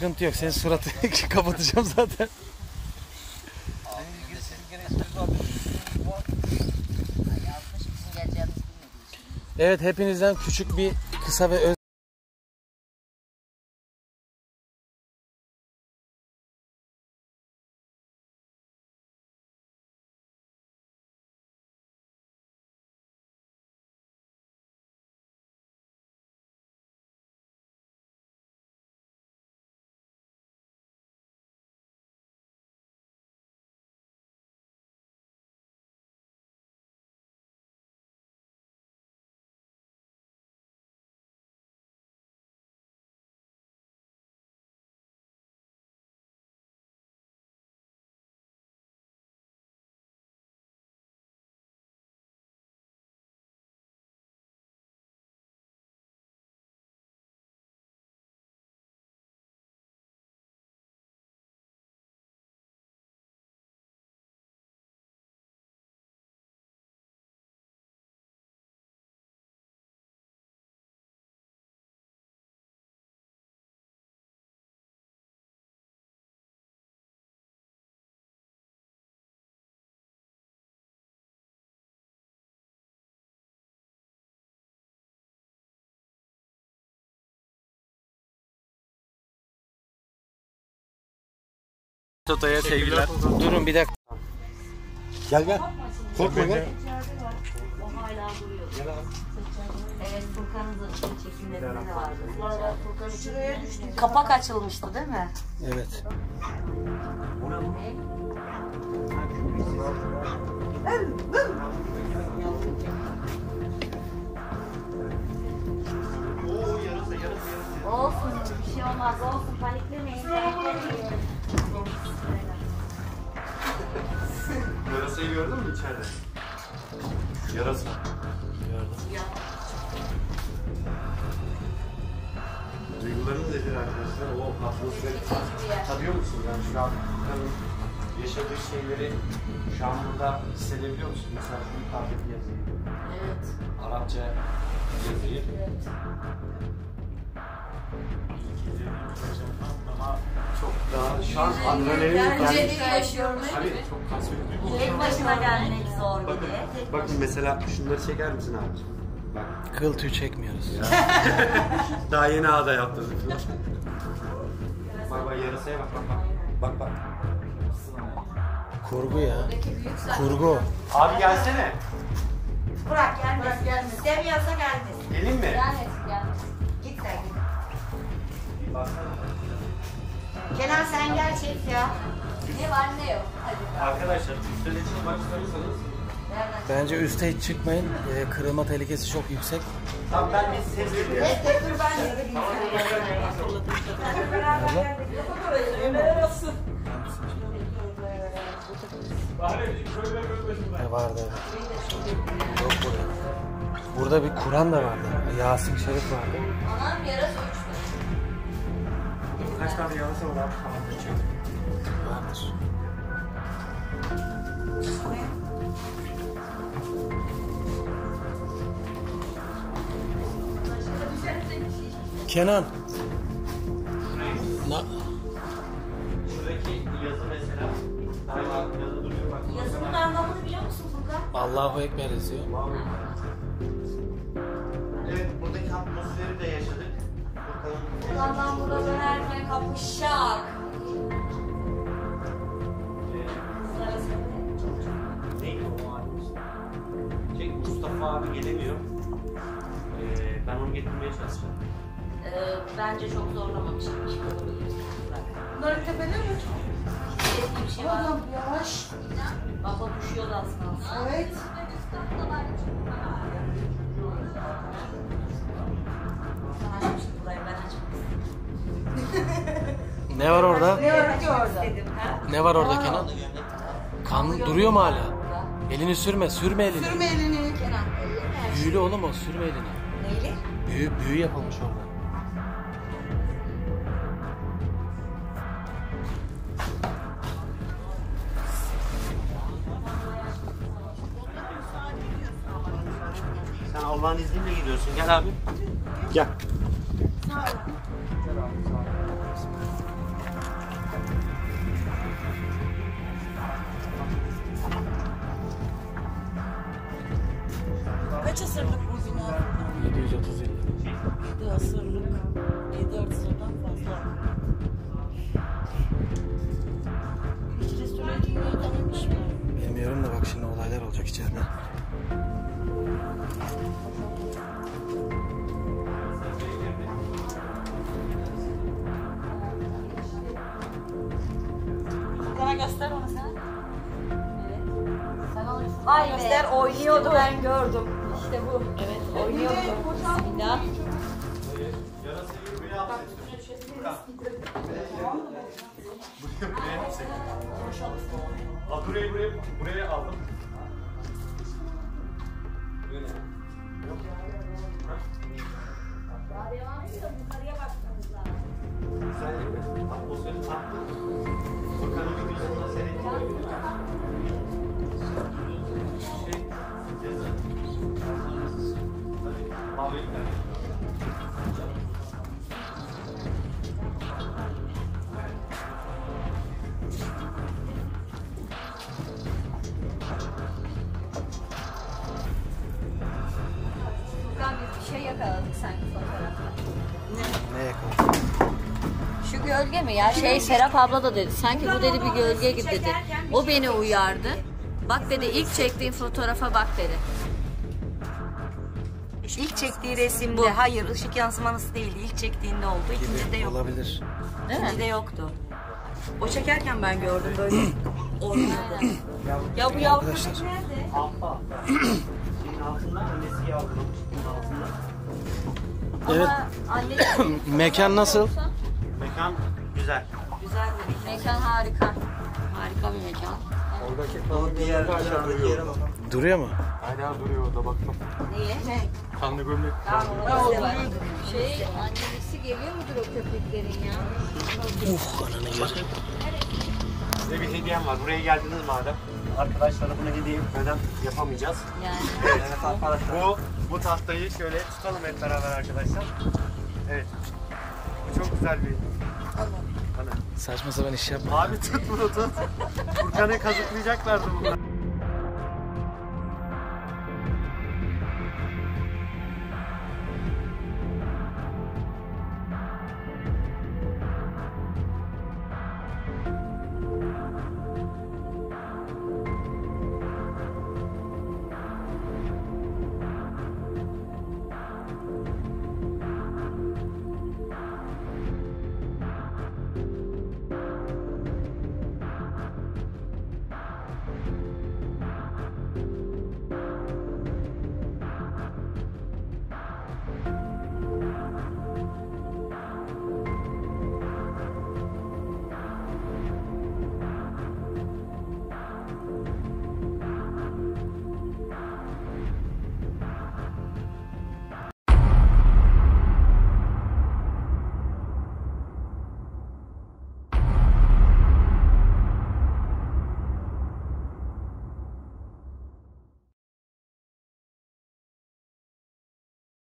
sıkıntı yok. Senin suratını kapatacağım zaten. Evet, hepinizden küçük bir kısa ve öz... Toto'ya sevgiler. Durun bir dakika. Gel gel. Korkma gel. O hala duruyor. Evet, Furkan'ın da çekimlerinde de vardı. Şuraya düştü. Kapak açılmıştı değil mi? Evet. Olsun, bir şey olmaz. Olsun, paniklemeyin. Yarasayı gördün mü içeride? Yarasa. Ya. Duygularını nedir arkadaşlar? O atmosferi tadıyor musun? Yani şu an yaşadığı şeyleri şu an burada hissedebiliyor musun? Mesela şu yukarıdaki yazıyı. Evet. Arapça yazıyı. Evet. Ama çok daha şu an adrenalin gelmiş. Yaşıyorum. Tabii çok kasvetli. Tek başına gelmek zor bir de. Bakın mesela şunları çeker misin abi? Bak. Kıl tüy çekmiyoruz. Daha yeni ağda yaptırdık. Bak bak yarasaya bak bak bak. Bak bak. Kurgu ya. Kurgu. Abi gelsene. Bırak gelmesin. Bırak gelmesin. İstemiyorsa gelmesin. Gelin mi? Gelmesin gelmesin. Git sen git. Kenan sen gel çek ya. Ne var ne yok. Hadi. Arkadaşlar üstte de çıkmak istiyorsanız. Bence üste hiç çıkmayın. Kırılma tehlikesi çok yüksek. Tamam ben bir ses veriyorum. Bekle dur ben de gideyim. Vardı. Yok burada. Burada bir Kur'an da vardı. Yasin Şerif vardı. Anam yarası uçtu. Kaç tane yarasa var abi? Tamam geçiyorum. Vardır. Kenan. Şuradaki yazı mesela. Hala yazı duruyor bak. Yazının anlamını biliyor musun Furkan? Allahu Ekber yazıyor. Evet buradaki atmosferi de yaşadık. Bakalım. Ulandan burada dönerken kapışak. Neydi o abi işte? Mustafa abi gelemiyor. Ben onu getirmeye çalışacağım. Bence çok zorlamamışım. Bunların tepede mi? Bir şey var. Oğlum yavaş. Baba düşüyordu az kalsın. Evet. Sen açmıştın burayı, ben açmadım. Ne var orada? Ne var ki orada? Ne var orada Kenan? Kan duruyor mu hala? Elini sürme, sürme elini. Sürme elini. Kenan. Büyülü oğlum o, sürme elini. Neyli? Büyü yapılmış orada. Sen Allah'ın izniyle gidiyorsun. Gel abi. Gel. Kaç asırlık bu bina? 730 yıl. 7 asırlık. 7 asırdan fazla. Hiç restore edilmeyi denemiş mi? Bilmiyorum da bak şimdi olaylar olacak içeride. Furkan'a göster onu sen. Vay Göster, be. oynuyordu. İşte ben gördüm. İşte bu. Evet oynuyordu. Bismillah. Yarasayı buraya alsın. Buraya alsın. Buraya aldım. Böyle. Yok. Güzel değil mi? Atmosferi tatlı. Furkan'ın videosunda seninki böyle. Hadi. Mavi ipler. Furkan bir şey yakaladık sanki fotoğrafta. Ne yakaladı? Şu gölge mi ya? Serap abla da dedi. Sanki bu dedi bir gölge gibi dedi. O beni uyardı. Bak dedi ilk çektiğin fotoğrafa bak dedi. İlk çektiği resimde hayır ışık yansımanız değil. İlk çektiğinde oldu. İkincide yok. Olabilir. İkincide yoktu. O çekerken ben gördüm böyle oynuyordu. Ya bu yavru Arkadaşlar. Altta. Şeyin altında annesi yavrulamış. Altında. Evet. Ama anne Mekan nasıl? Mekan güzel. güzel bir mekan harika. harika bir mekan. O diğer aşağıdaki yere bak. Duruyor mu? Hala duruyor orada baktım. Niye? Kanlı gömlek. Şey annesi geliyor mudur o köpeklerin ya? Ananı yer. Size bir hediyem var. Buraya geldiniz madem. Arkadaşlara bunu hediye etmeden yapamayacağız. Yani. Evet arkadaşlar. Bu tahtayı şöyle tutalım hep beraber arkadaşlar. Evet. Bu çok güzel bir anı. Saçma sapan iş yapma. Abi tut bunu tut. Furkan'ı kazıklayacaklardı bunlar.